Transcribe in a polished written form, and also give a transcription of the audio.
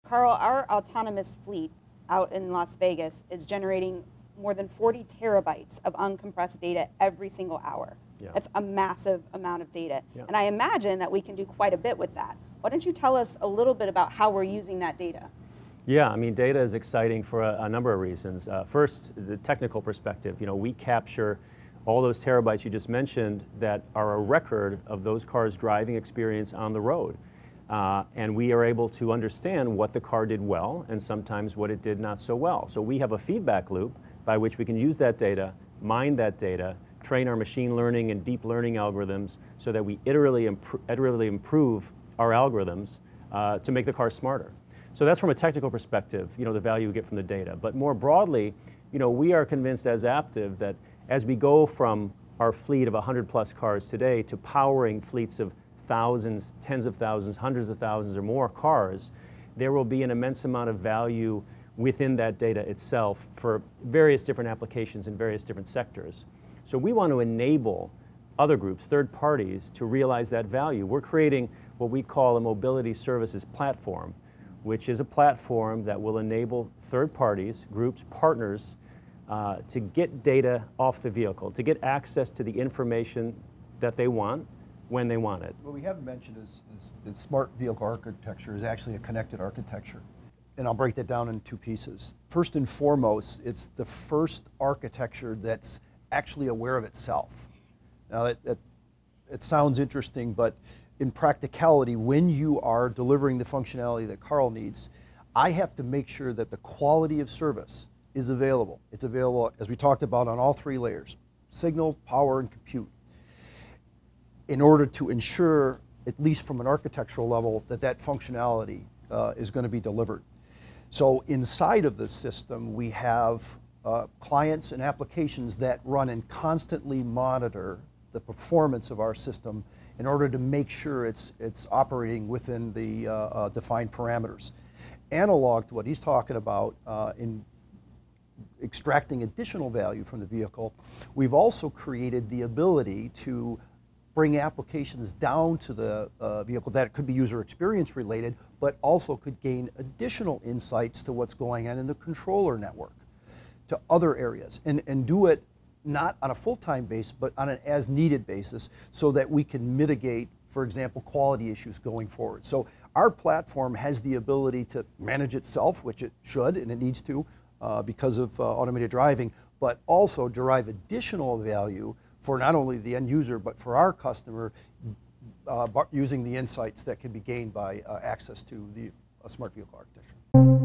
Carl, our autonomous fleet out in Las Vegas is generating more than 40 terabytes of uncompressed data every single hour. Yeah. That's a massive amount of data. Yeah. And I imagine that we can do quite a bit with that. Why don't you tell us a little bit about how we're using that data? Yeah, I mean, data is exciting for a number of reasons. First, the technical perspective. You know, we capture all those terabytes you just mentioned that are a record of those cars' driving experience on the road. And we are able to understand what the car did well and sometimes what it did not so well. So we have a feedback loop by which we can use that data, mine that data, train our machine learning and deep learning algorithms so that we iteratively improve our algorithms to make the car smarter. So that's from a technical perspective, you know, the value we get from the data. But more broadly, you know, we are convinced as Aptiv that as we go from our fleet of 100+ cars today to powering fleets of thousands, tens of thousands, hundreds of thousands or more cars, there will be an immense amount of value within that data itself for various different applications in various different sectors. So we want to enable other groups, third parties, to realize that value. We're creating what we call a mobility services platform, which is a platform that will enable third parties, groups, partners, to get data off the vehicle, to get access to the information that they want when they want it. What we haven't mentioned is smart vehicle architecture is actually a connected architecture. And I'll break that down in two pieces. First and foremost, it's the first architecture that's actually aware of itself. Now, it sounds interesting, but in practicality, when you are delivering the functionality that Carl needs, I have to make sure that the quality of service is available. It's available, as we talked about, on all three layers: signal, power, and compute, in order to ensure, at least from an architectural level, that that functionality is going to be delivered. So inside of this system, we have clients and applications that run and constantly monitor the performance of our system in order to make sure it's operating within the defined parameters. Analog to what he's talking about in extracting additional value from the vehicle, we've also created the ability to bring applications down to the vehicle that could be user experience related, but also could gain additional insights to what's going on in the controller network, to other areas, and do it not on a full-time basis, but on an as-needed basis, so that we can mitigate, for example, quality issues going forward. So our platform has the ability to manage itself, which it should and it needs to because of automated driving, but also derive additional value for not only the end user, but for our customer, using the insights that can be gained by access to the smart vehicle architecture.